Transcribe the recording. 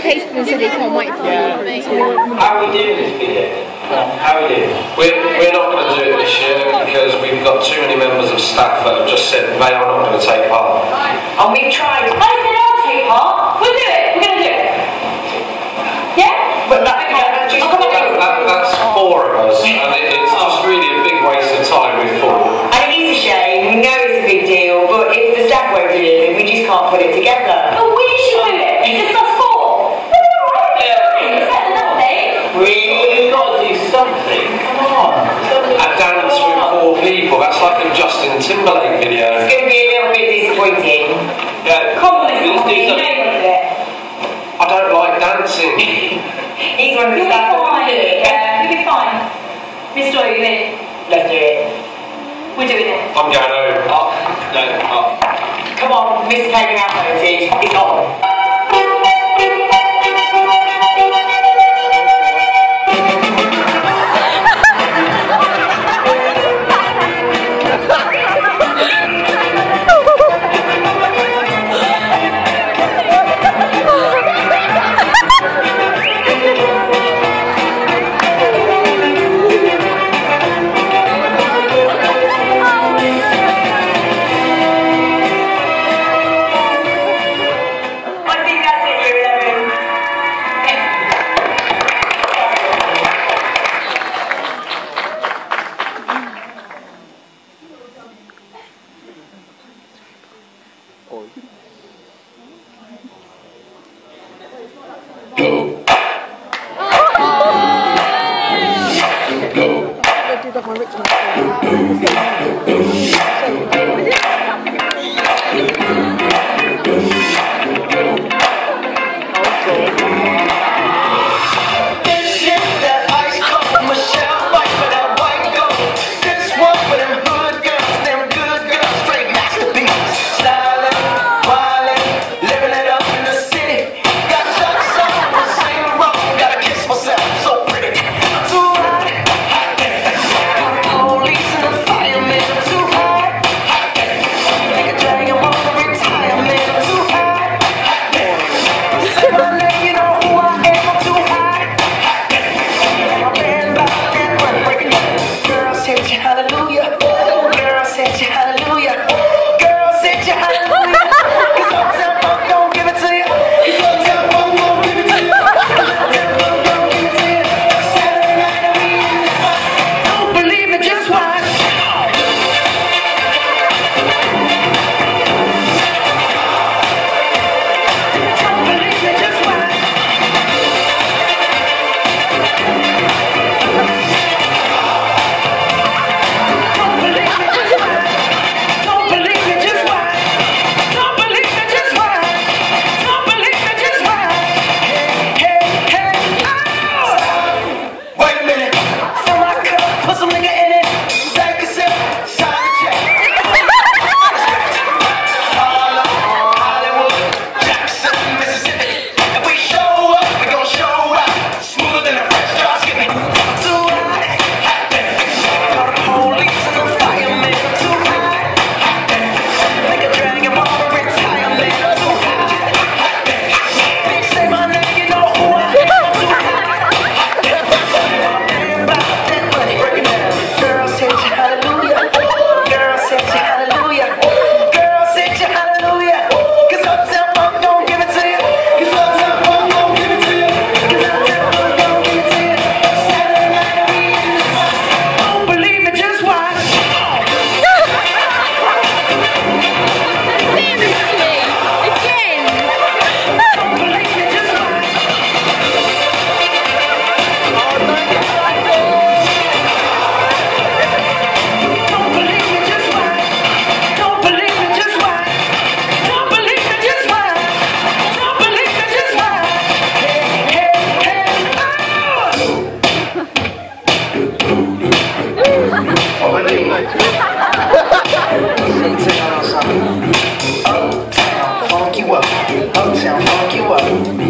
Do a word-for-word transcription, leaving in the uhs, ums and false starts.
Facebook and said he can't wait for yeah. me. How are we doing this video? How are we doing? We're, we're not going to do it this year because we've got too many members of staff that have just said they are not going to take part. And we've tried. I said I'll take part. We'll do it. We're going to do it. Yeah? But that, okay. that, just, that, that, that's four of us, and it, it's just really a big waste of time with four. And it is a shame. We know it's a big deal, but if the staff won't do it, we just can't put it together. But we should do it. It's just us four. We're all right. Yeah. It's better than nothing. We've got to do something. Come on. A dance with four people. That's like a Justin Timberlake video. It's going to be a little bit disappointing. Yeah. Come on, let's do something. You know you want to do it. I don't like dancing. He's one of the staff. You'll be fine. Yeah. You'll be fine. Miss Doyle, you in? Let's do it. We're doing it. I'm going home. Oh, no, oh. Come on, Miss Claiming Out Heritage. It's on. Uptown, funk you up. Uptown, funk you up.